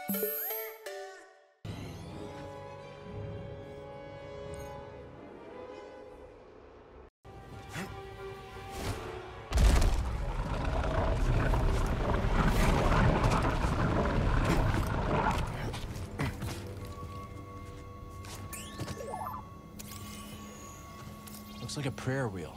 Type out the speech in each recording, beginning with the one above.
Looks like a prayer wheel.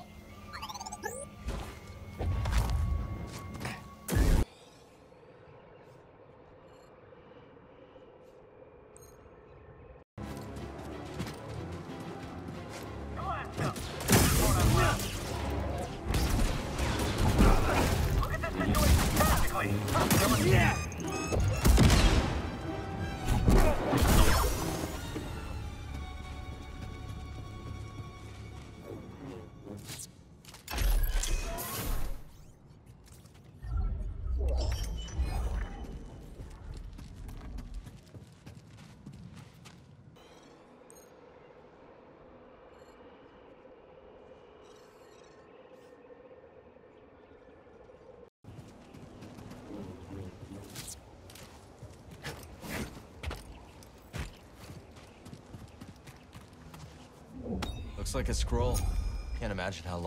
Looks like a scroll. Can't imagine how long.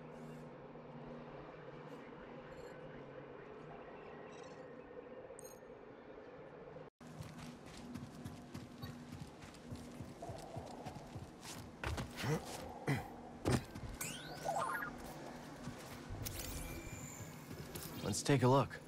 Let's take a look.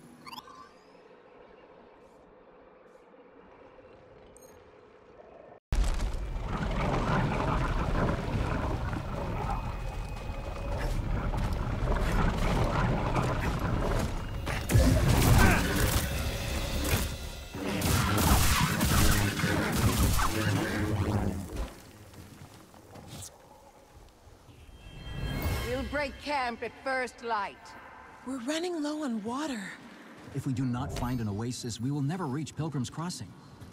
We'll break camp at first light. We're running low on water. If we do not find an oasis, we will never reach Pilgrim's Crossing.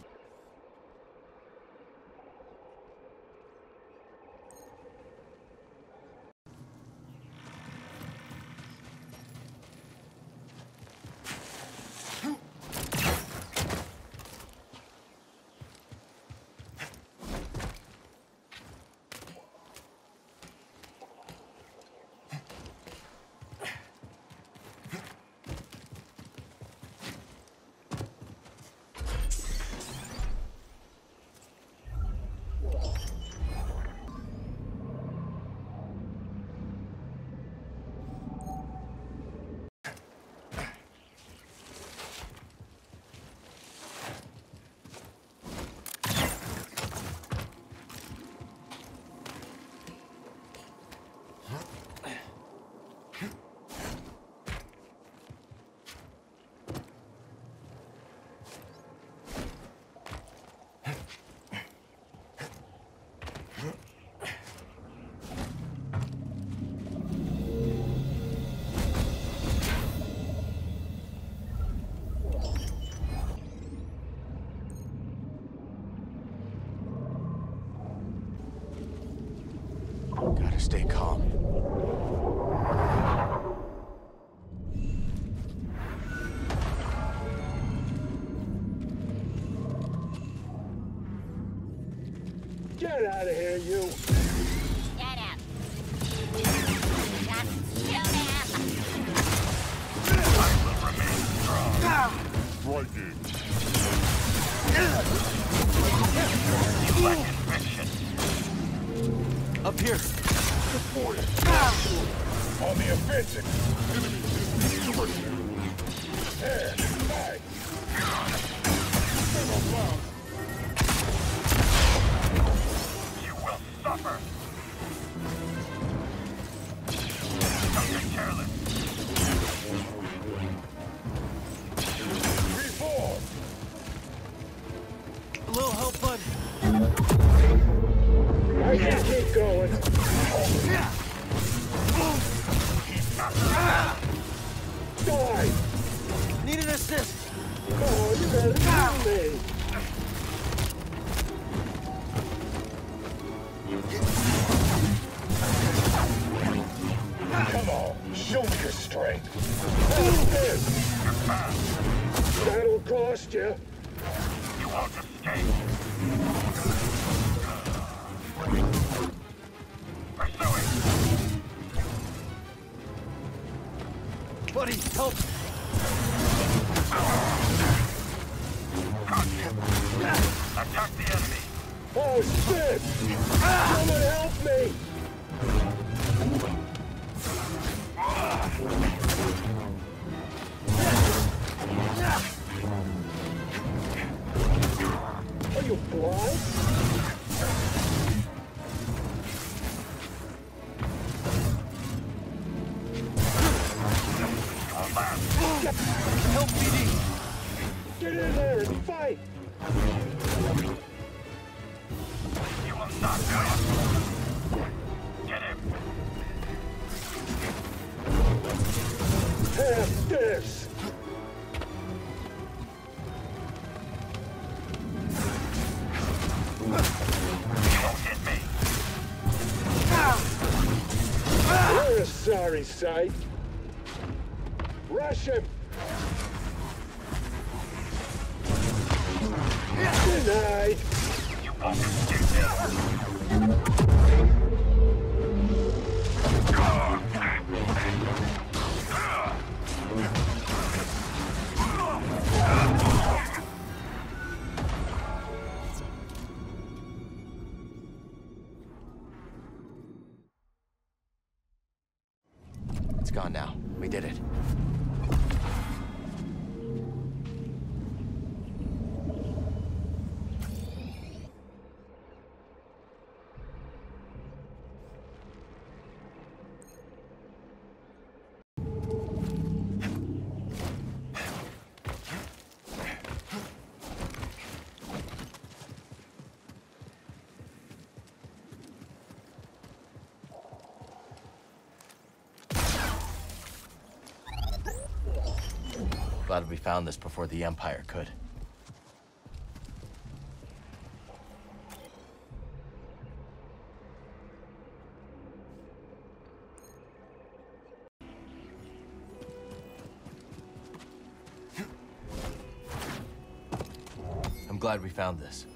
Gotta stay calm. Get out of here, you! Shut up. Just shoot him! I will remain strong. Striking. You lack conviction. Up here. Support it. On the offensive. There, back. You will suffer. Don't get careless. Reform. A little help, bud. I can keep going. Die! Need an assist. Oh, you better help me! Come on, show me your strength. How's this? That'll cost you. won't escape. Pursuing. Buddy, help! Attack the enemy. Oh shit! Someone help me! Are you blind? Help, BD! Get in there and fight! You will not win! Get him! Have this! Don't hit me! You're a sorry sight! Rush him! Denied! You won't escape this! It's gone now. We did it. Glad we found this before the Empire could. I'm glad we found this.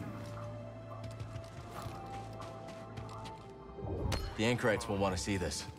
The Anchorites will want to see this.